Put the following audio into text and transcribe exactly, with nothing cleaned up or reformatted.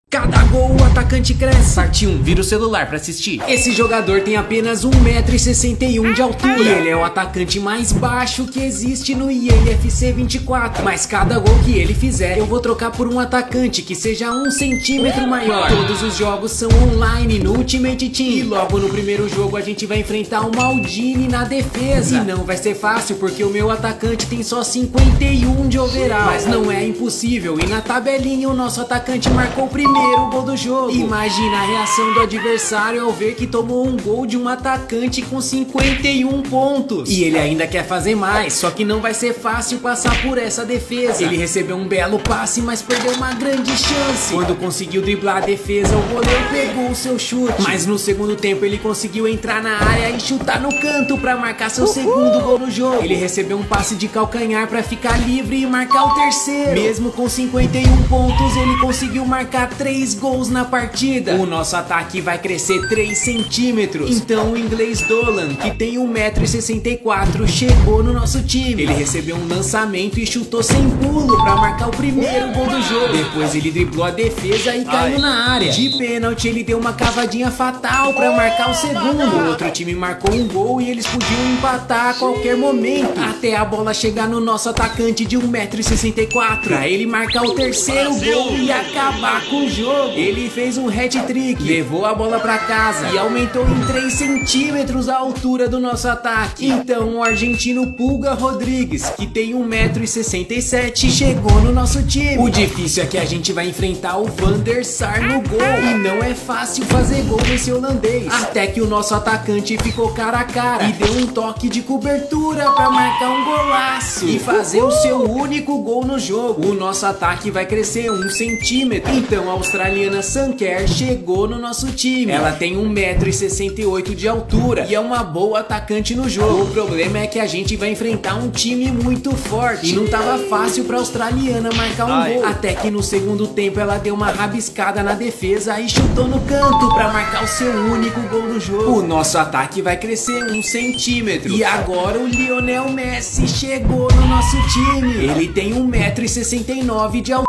Cada gol o atacante cresce. Parte um, vira o celular pra assistir. Esse jogador tem apenas um metro e sessenta e um de altura. E ele é o atacante mais baixo que existe no E A F C vinte e quatro. Mas cada gol que ele fizer, eu vou trocar por um atacante que seja um centímetro maior. Todos os jogos são online no Ultimate Team. E logo no primeiro jogo a gente vai enfrentar o Maldini na defesa. E não vai ser fácil porque o meu atacante tem só cinquenta e um de overall. Mas não é impossível. E na tabelinha o nosso atacante marcou o primeiro Primeiro gol do jogo. Imagina a reação do adversário ao ver que tomou um gol de um atacante com cinquenta e um pontos. E ele ainda quer fazer mais, só que não vai ser fácil passar por essa defesa. Ele recebeu um belo passe, mas perdeu uma grande chance. Quando conseguiu driblar a defesa, o goleiro pegou o seu chute. Mas no segundo tempo ele conseguiu entrar na área e chutar no canto para marcar seu Uhul. segundo gol no jogo. Ele recebeu um passe de calcanhar para ficar livre e marcar o terceiro. Mesmo com cinquenta e um pontos, ele conseguiu marcar três três gols na partida. O nosso ataque vai crescer três centímetros. Então o inglês Dolan, que tem um metro e sessenta e quatro, chegou no nosso time. Ele recebeu um lançamento e chutou sem pulo para marcar o primeiro gol do jogo. Depois ele driblou a defesa e caiu Ai. na área. De pênalti ele deu uma cavadinha fatal para marcar o segundo. O outro time marcou um gol e eles podiam empatar a qualquer momento, até a bola chegar no nosso atacante de um metro e sessenta e quatro, para ele marcar o terceiro gol e acabar com o jogo. Ele fez um hat-trick, levou a bola pra casa e aumentou em três centímetros a altura do nosso ataque. Então o argentino Pulga Rodrigues, que tem um metro e sessenta e sete, chegou no nosso time. O difícil é que a gente vai enfrentar o Van der Sar no gol, e não é fácil fazer gol nesse holandês. Até que o nosso atacante ficou cara a cara e deu um toque de cobertura pra marcar um golaço e fazer o seu único gol no jogo. O nosso ataque vai crescer um centímetro. Então a A australiana Sanker chegou no nosso time. Ela tem um metro e sessenta e oito de altura e é uma boa atacante no jogo. O problema é que a gente vai enfrentar um time muito forte e não tava fácil pra australiana marcar um Ai. gol. Até que no segundo tempo ela deu uma rabiscada na defesa e chutou no canto pra marcar o seu único gol no jogo. O nosso ataque vai crescer um centímetro. E agora o Lionel Messi chegou no nosso time. Ele tem um metro e sessenta e nove de altura